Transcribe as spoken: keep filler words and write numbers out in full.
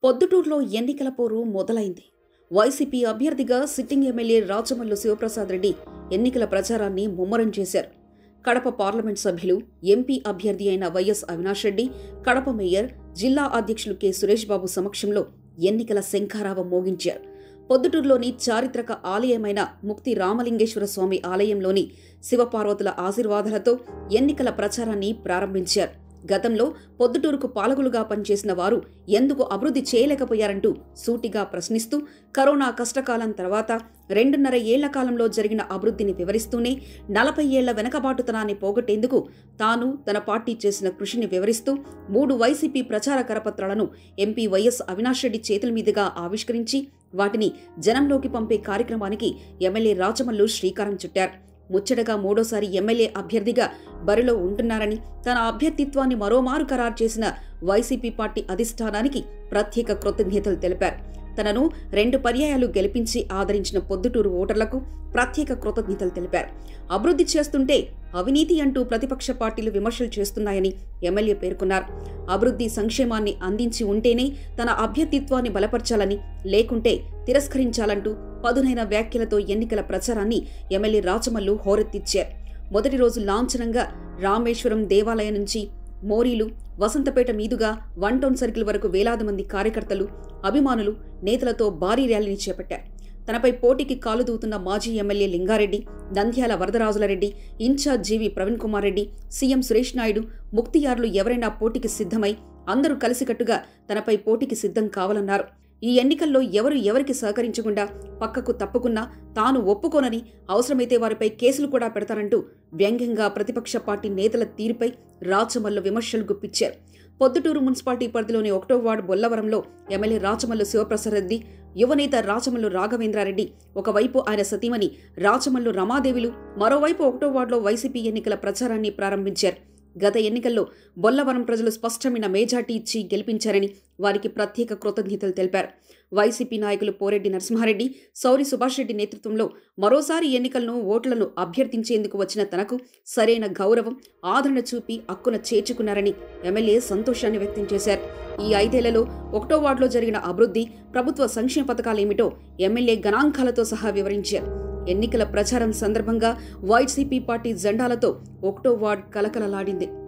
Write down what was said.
పొద్దుటూరులో ఎన్నికల పోరు మొదలైంది. వైసీపీ అభ్యర్థిగా సిట్టింగ్ ఎమ్మెల్యే రాచమల్లు శివప్రసాద్ రెడ్డి ఎన్నికల ప్రచారాన్ని ముమ్మరం చేశారు. కడప పార్లమెంట్ సభ్యులు, ఎంపీ అభ్యర్థి అయిన వైఎస్ అవినాష్ రెడ్డి, కడప మేయర్, జిల్లా అధ్యక్షులు కె సురేష్ బాబు సమక్షంలో ఎన్నికల శంఖారావం మోగించారు. పొద్దుటూరులోని చారిత్రక ఆలయమైన ముక్తి రామలింగేశ్వర స్వామి ఆలయంలోని శివపార్వతుల ఆశీర్వాదాలతో ఎన్నికల ప్రచారాన్ని ప్రారంభించారు. గతంలో పొద్దుటూరుకు పాలకులుగా పనిచేసిన వారు ఎందుకు అభివృద్ధి చేయలేకపోయారంటూ సూటిగా ప్రశ్నిస్తూ కరోనా కష్టకాలం తర్వాత రెండున్నర ఏళ్ల కాలంలో జరిగిన అభివృద్ధిని వివరిస్తూనే నలభై ఏళ్ల వెనకబాటుతనాన్ని పోగొట్టేందుకు తాను తన పార్టీ చేసిన కృషిని వివరిస్తూ మూడు వైసీపీ ప్రచార కరపత్రాలను ఎంపీ వైఎస్ అవినాష్ రెడ్డి చేతుల మీదుగా ఆవిష్కరించి వాటిని జనంలోకి పంపే కార్యక్రమానికి ఎమ్మెల్యే రాచమల్లు శ్రీకారం చుట్టారు. ముచ్చటగా మూడోసారి ఎమ్మెల్యే అభ్యర్థిగా బరిలో ఉంటున్నారని, తన అభ్యర్థిత్వాన్ని మరోమారు ఖరారు చేసిన వైసీపీ పార్టీ అధిష్టానానికి ప్రత్యేక కృతజ్ఞతలు తెలిపారు. తనను రెండు పర్యాయాలు గెలిపించి ఆదరించిన పొద్దుటూరు ఓటర్లకు ప్రత్యేక కృతజ్ఞతలు తెలిపారు. అభివృద్ధి చేస్తుంటే అవినీతి అంటూ ప్రతిపక్ష పార్టీలు విమర్శలు చేస్తున్నాయని ఎమ్మెల్యే పేర్కొన్నారు. అభివృద్ధి సంక్షేమాన్ని అందించి ఉంటేనే తన అభ్యర్థిత్వాన్ని బలపరచాలని, లేకుంటే తిరస్కరించాలంటూ పదునైన వ్యాఖ్యలతో ఎన్నికల ప్రచారాన్ని ఎమ్మెల్యే రాచమల్లు హోరెత్తిచ్చారు. మొదటి రోజు లాంఛనంగా రామేశ్వరం దేవాలయం నుంచి మోరీలు, వసంతపేట మీదుగా వన్ టౌన్ సర్కిల్ వరకు వేలాది మంది కార్యకర్తలు, అభిమానులు, నేతలతో భారీ ర్యాలీని చేపట్టారు. తనపై పోటీకి కాలుదూతున్న మాజీ MLA Lingareddy, Nandyala Varadarajulareddy, in charge GV Praveen Kumar Reddy, CM Suresh Naidu, ముక్తియారులు ఎవరైనా పోటీకి సిద్ధమై అందరూ కలిసికట్టుగా తనపై పోటీకి సిద్ధం కావాలన్నారు. ఈ ఎన్నికల్లో ఎవరు ఎవరికి సహకరించకుండా పక్కకు తప్పుకున్నా తాను ఒప్పుకోనని, అవసరమైతే వారిపై కేసులు కూడా పెడతారంటూ వ్యంగ్యంగా ప్రతిపక్ష పార్టీ నేతల తీరుపై రాచమల్లు విమర్శలు గుప్పించారు. పొద్దుటూరు మున్సిపాలిటీ పరిధిలోని ఒకటో వార్డు బొల్లవరంలో ఎమ్మెల్యే రాచమల్లు శివప్రసాద్ రెడ్డి, యువనేత రాచమల్లు రాఘవేంద్రారెడ్డి, ఒకవైపు ఆయన సతీమణి రాచమల్లు రమాదేవిలు, మరోవైపు ఒకటో వార్డులో వైసీపీ ఎన్నికల ప్రచారాన్ని ప్రారంభించారు. గత ఎన్నికల్లో బొల్లవరం ప్రజలు స్పష్టమైన మేజార్టీ ఇచ్చి గెలిపించారని వారికి ప్రత్యేక కృతజ్ఞతలు తెలిపారు. వైసీపీ నాయకులు పోరెడ్డి నరసింహారెడ్డి, సౌరి సుభాష్ రెడ్డి నేతృత్వంలో మరోసారి ఎన్నికలను ఓట్లను అభ్యర్థించేందుకు వచ్చిన తనకు సరైన గౌరవం, ఆదరణ చూపి హక్కున చేర్చుకున్నారని ఎమ్మెల్యే సంతోషాన్ని వ్యక్తం చేశారు. ఈ ఐదేళ్లలో ఒకటో వార్డులో జరిగిన అభివృద్ధి, ప్రభుత్వ సంక్షేమ పథకాలేమిటో ఎమ్మెల్యే గణాంకాలతో సహా వివరించారు. ఎన్నికల ప్రచారం సందర్భంగా వైసీపీ పార్టీ జెండాలతో ఒకటో వార్డు కలకలలాడింది.